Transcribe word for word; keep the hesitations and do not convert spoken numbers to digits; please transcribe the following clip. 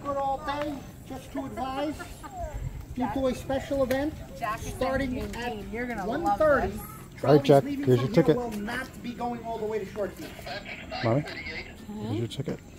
good all day. Just to advise, due to a special event starting at one thirty. All right, Jack, here's your ticket. Will not be going all the way to Short Beach. Mommy, here's your ticket.